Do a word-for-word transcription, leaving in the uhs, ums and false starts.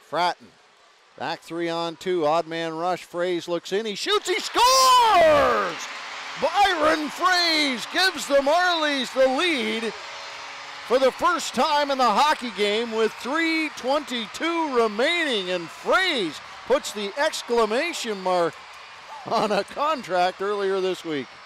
Fratton. Back three on two. Odd man rush. Froese looks in. He shoots. He scores! Byron Froese gives the Marlies the lead for the first time in the hockey game with three twenty-two remaining. And Froese puts the exclamation mark on a contract earlier this week.